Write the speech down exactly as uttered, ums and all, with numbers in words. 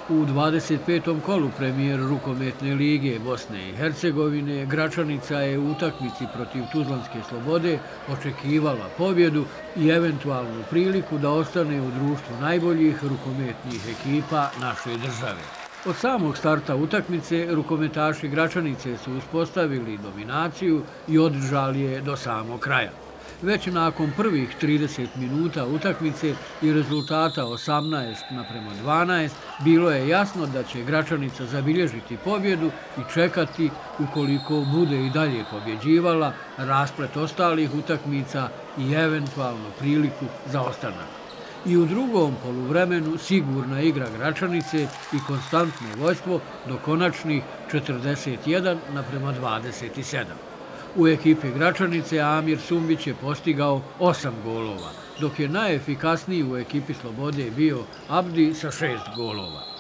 U dvadeset petom kolu premijer rukometne lige Bosne i Hercegovine Gračanica je u utakmici protiv Tuzlanske Slobode očekivala pobjedu i eventualnu priliku da ostane u društvu najboljih rukometnih ekipa naše države. Od samog starta utakmice rukometaši Gračanice su uspostavili dominaciju i održali je do samog kraja. Već nakon prvih trideset minuta utakmice i rezultata osamnaest naprema dvanaest bilo je jasno da će Gračanica zabilježiti pobjedu i čekati, ukoliko bude i dalje pobjeđivala, rasplet ostalih utakmica i eventualnu priliku za ostanak. I u drugom poluvremenu sigurna igra Gračanice i konstantno vođstvo do konačnih četrdeset jedan naprema dvadeset sedam. U ekipi Gračanice Amir Sumbić je postigao osam golova, dok je najefikasniji u ekipi Slobode bio Abdi sa šest golova.